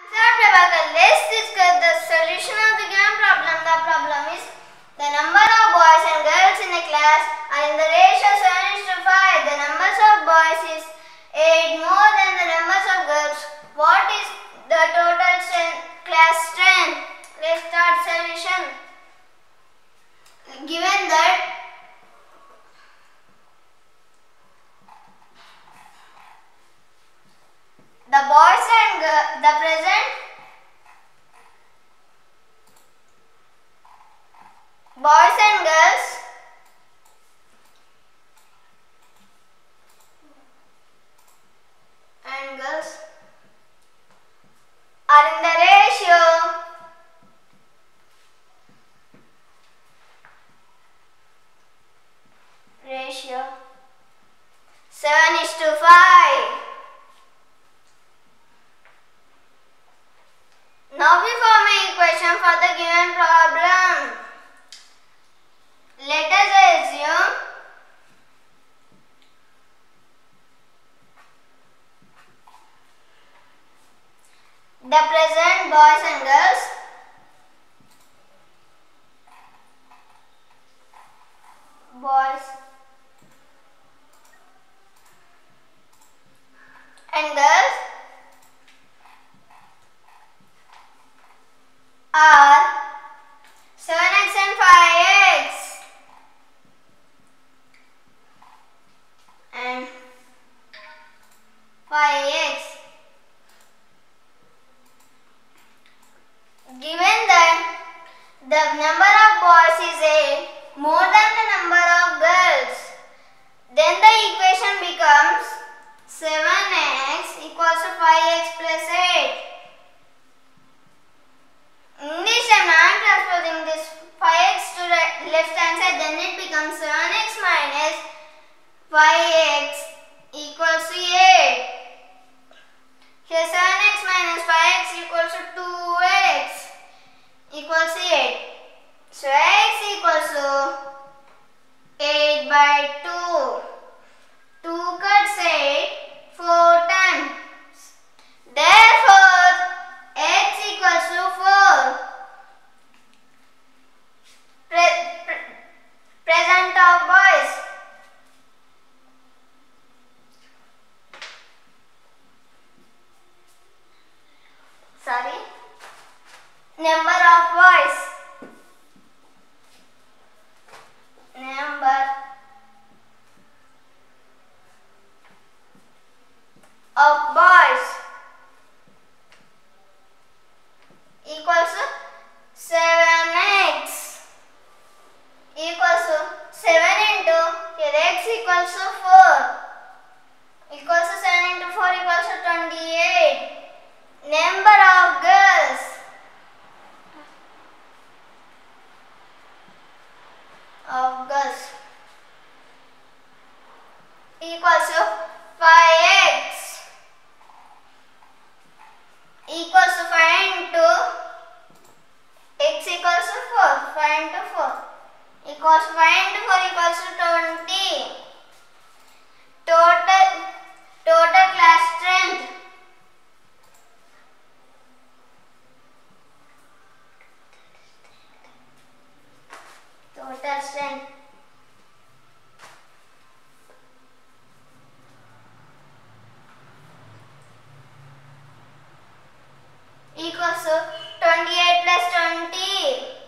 Sir Prabhakar, let's discuss the solution of the given problem. The problem is the number of boys and girls in a class are in the ratio 7:5. The numbers of boys is 8 more than the numbers of girls. What is the total class strength? Let's start solution. Given that the boys and the present boys and girls are in the ratio 7:5. Now we form an equation for the given problem. Let us assume the present boys and girls are 7x and 5x and 5x. Given that the number of boys is 8 more than the number of girls, then the equation becomes 7x equals to 5x plus 8. In this time I am transposing this 5x to the left hand side, then it becomes 7x minus 5x equals to 8. Here 7x minus 5x equals to 2x equals to 8. So x equals to 8 by 2. 2 cuts 8, 4 times. Therefore, x equals to 4. Present of boys. Number of boys. Number of boys equals to 7x equals to 7 into here x equals to 4 equals to 7 into 4 equals to 28. Number of girls equals to 5x equals to 5 into x equals to 4. 5 into 4 equals 5 into 4 equals to 20. Total class strength. Total strength equals to 28 plus 20.